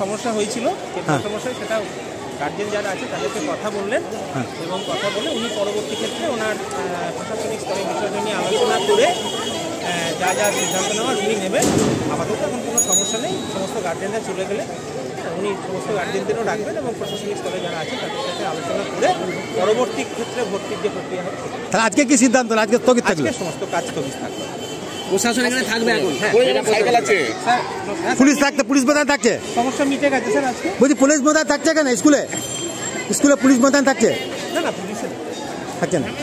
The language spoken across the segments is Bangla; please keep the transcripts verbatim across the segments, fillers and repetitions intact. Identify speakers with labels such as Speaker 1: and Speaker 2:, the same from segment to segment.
Speaker 1: সমস্যা হয়েছিল সমস্যা সেটা গার্জেন যারা আছে তাদেরকে কথা বললেন এবং কথা বলে উনি পরবর্তী ক্ষেত্রে ওনার প্রশাসনিক স্তরে বিষয়টা নিয়ে আলোচনা করে যা যা সিদ্ধান্ত নেওয়ার উনি নেবেন। আপাতত এখন কোনো সমস্যা নেই, সমস্ত গার্জেনরা চলে গেলে উনি সমস্ত গার্জেনদেরও রাখবেন এবং প্রশাসনিক স্তরে যারা আছে তাদের সাথে আলোচনা করে পরবর্তী ক্ষেত্রে ভর্তির যে প্রক্রিয়া হবে।
Speaker 2: তাহলে আজকে কি সিদ্ধান্ত? আজকে স্থগিত থাকবে,
Speaker 1: সমস্ত কাজ স্থগিত থাকবে।
Speaker 3: প্রশাসন এখানে থাকবে এখন?
Speaker 2: সাইকেল আছে, পুলিশ থাকতে পুলিশ মোতায়েন থাকছে।
Speaker 1: সমস্যা মিটে গেছে স্যার আজকে?
Speaker 2: বলছি পুলিশ মোতায়েন থাকছে কেন স্কুলে? স্কুলে পুলিশ মোতায়েন থাকছে?
Speaker 1: না না পুলিশ
Speaker 2: থাকছে না।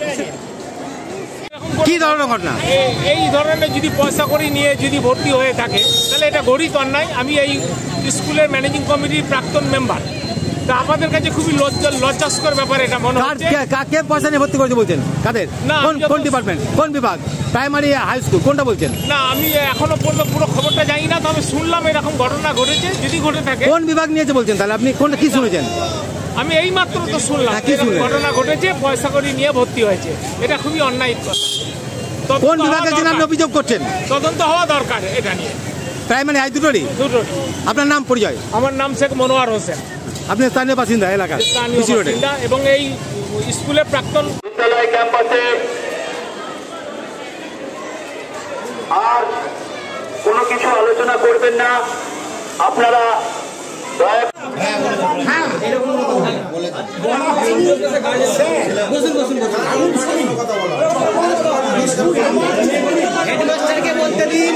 Speaker 2: কি ধরনের ঘটনা?
Speaker 4: এই ধরনের যদি পয়সা করে নিয়ে যদি ভর্তি হয়ে থাকে তাহলে এটা গরিব অন্যায়। আমি এই স্কুলের ম্যানেজিং কমিটির প্রাক্তন মেম্বার, তা আমাদের কাছে খুবই লজ্জা লজ্জাস্কর ব্যাপার এটা মনে হচ্ছে।
Speaker 2: কাকে পয়সা নিয়ে ভর্তি করতে বলছেন? কাদের? কোন কোন ডিপার্টমেন্ট, কোন বিভাগ? প্রাইমারি, হাই স্কুল, কোনটা বলছেন?
Speaker 4: না আমি এখনো পর্যন্ত পুরো খবরটা জানি না, তবে শুনলাম এরকম ঘটনা ঘটেছে। যদি ঘটে থাকে
Speaker 2: কোন বিভাগ নিয়েছে বলছেন? তাহলে আপনি কোনটা কি শুনেছেন?
Speaker 4: আমি এই মাত্র তো শুনলাম ঘটনা ঘটেছে, পয়সা করে নিয়ে ভর্তি হয়েছে, এটা খুবই অন্যায়।
Speaker 2: কোন বিভাগের জন্য আপনি অভিযোগ করছেন?
Speaker 4: তদন্ত হওয়া দরকার এটা নিয়ে।
Speaker 2: প্রাইমারি হাই দুটোরই?
Speaker 4: দুটোরই।
Speaker 2: আপনার নাম পরিচয়?
Speaker 4: আমার নাম শেখ মনোয়ার হোসেন।
Speaker 2: আপনি স্থানীয় বাসিন্দা এলাকার?
Speaker 4: এবং এই স্কুলের প্রাক্তন
Speaker 5: বিদ্যালয় ক্যাম্পাসে আর কোনো কিছু আলোচনা করবেন না আপনারা।
Speaker 3: হেডমাস্টারকে বলতে দিন।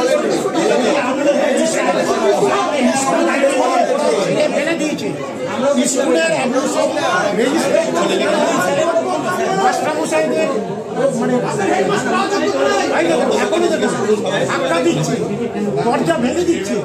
Speaker 6: ফেলে দিয়েছে স্কুলের মাস্টারমশাইদের মানে ধাক্কা দিচ্ছে, দরজা ভেঙে দিচ্ছে।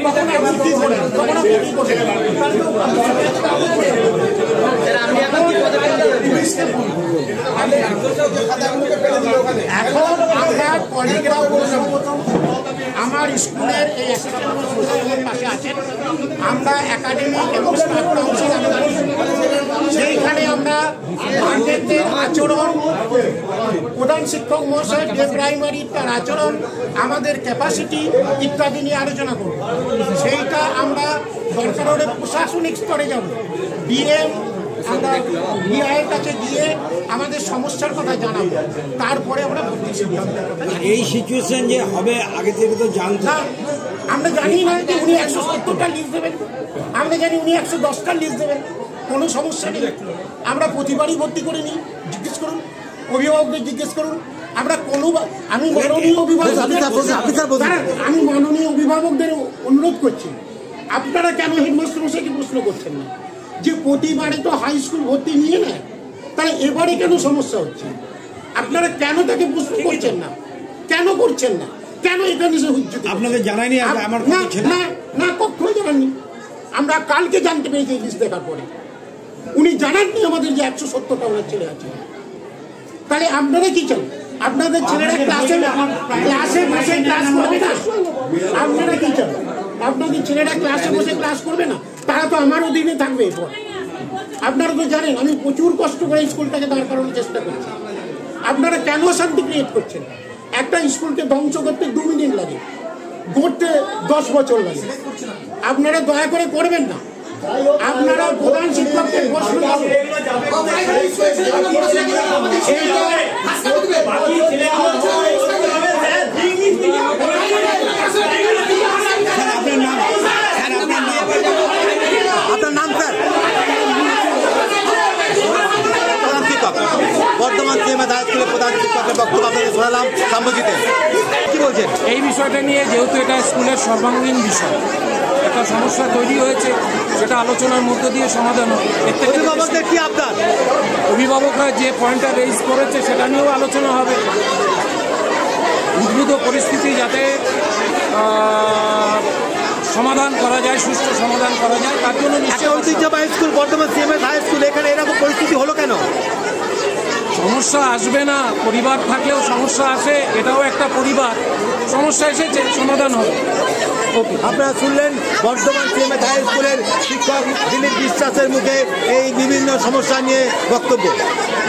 Speaker 6: এখন আমরা কলিগরা আমার স্কুলের এই পাশে আছেন, আমরা একাডেমি এবং স্টাফ কাউন্সিল সেইখানে আমরা গার্জেনদের আচরণ, প্রধান শিক্ষক মহাশয় ডে প্রাইমারির তার আচরণ, আমাদের ক্যাপাসিটি ইত্যাদি নিয়ে আলোচনা করব। সেইটা আমরা দরকার হলে প্রশাসনিক স্তরে যাব, ডিএম আমরা ডিআইয়ের কাছে গিয়ে আমাদের সমস্যার কথা জানাবো, তারপরে আমরা ভর্তি সিদ্ধান্ত।
Speaker 3: এই সিচুয়েশন যে হবে আগে থেকে তো জানতাম।
Speaker 6: আমরা জানি না যে উনি একশো সত্তরটা লিস্ট দেবেন, আমরা জানি উনি একশো দশটা লিস্ট দেবেন, কোনো সমস্যা নেই। আমরা প্রতিবারই ভর্তি করে নিই, জিজ্ঞেস করুন, অভিভাবকদের জিজ্ঞেস করুন। আমরা কোনো আমি মাননীয় অভিভাবক আমি মাননীয় অভিভাবকদের অনুরোধ করছি, আপনারা কেন হেডমাস্টার মশাইকে প্রশ্ন করছেন না যে প্রতিবারে তো হাই স্কুল ভর্তি নিয়ে নেয়, তাহলে এবারে কেন সমস্যা হচ্ছে? আপনারা কেন তাকে প্রশ্ন করছেন না? কেন করছেন না? কেন এখানে সে হচ্ছে?
Speaker 3: আপনাদের জানায়নি? আমার
Speaker 6: না না কখনো জানাননি। আমরা কালকে জানতে পেরেছি লিস্ট দেখার পরে। উনি জানাননি আমাদের যে একশো সত্তরটা ওনার ছেলে আছে। তাহলে আপনারা কি চান? আপনাদের ছেলেরা ক্লাসে ক্লাসে বসে ক্লাস করবে না? আপনারা কি চান? আপনাদের ছেলেরা ক্লাসে বসে ক্লাস করবে না? তারা তো আমার অধীনে থাকবে এরপর। আপনারা তো জানেন আমি প্রচুর কষ্ট করে স্কুলটাকে দাঁড় করানোর চেষ্টা করছি। আপনারা কেন শান্তি ক্রিয়েট করছেন? একটা স্কুলকে ধ্বংস করতে দু মিনিট লাগে, গড়তে দশ বছর লাগে। আপনারা দয়া করে করবেন না। আপনারা প্রধান শিক্ষকদের প্রশ্ন
Speaker 2: আপনার নাম স্যার? প্রধান শিক্ষক বর্তমান সিএমএ হাই স্কুলের প্রধান শিক্ষকের বক্তব্য আপনাদের শোনালাম। সাম্যজিতে কি বলছেন
Speaker 4: এই বিষয়টা নিয়ে? যেহেতু এটা স্কুলের সর্বাঙ্গীন বিষয়, একটা সমস্যা তৈরি হয়েছে, সেটা আলোচনার মধ্য দিয়ে সমাধান হবে।
Speaker 2: অভিভাবকদের কি আপনার?
Speaker 4: অভিভাবকরা যে পয়েন্টটা রেজ করেছে সেটা নিয়েও আলোচনা হবে। উদ্ভূত পরিস্থিতি যাতে সমাধান করা যায়, সুষ্ঠু সমাধান করা যায়, তার জন্য
Speaker 2: ঐতিহ্যবাহী স্কুল বর্তমান সিএমএ হাই স্কুল, এখানে এরকম পরিস্থিতি হলো কেন?
Speaker 4: সমস্যা আসবে না, পরিবার থাকলেও সমস্যা আসে, এটাও একটা পরিবার। সমস্যা এসেছে, সমাধান হবে।
Speaker 2: ওকে, আপনারা শুনলেন বর্ধমান সিএমএ হাই স্কুলের শিক্ষক দিলীপ বিশ্বাসের মুখে এই বিভিন্ন সমস্যা নিয়ে বক্তব্য।